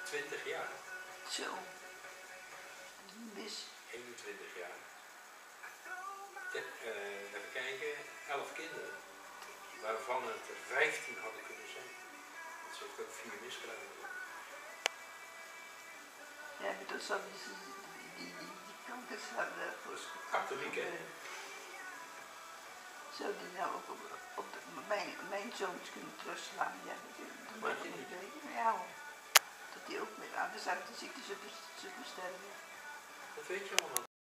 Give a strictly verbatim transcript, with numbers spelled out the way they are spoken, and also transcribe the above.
eenentwintig jaar. Zo. Mis. eenentwintig jaar. Te, uh, even kijken, elf kinderen. Waarvan het vijftien hadden kunnen zijn. Dat ze ook vier misgedaan hebben. Ja, maar dat zat die, die, die, die kankers hadden voor katholiek, hè? Zou die nou ook op, op de, mijn, mijn zoons kunnen terugslaan? Ja, dat mag je niet weten. Maar ja, dat die ook met aan de ziekte zullen sterven. Dat weet je allemaal.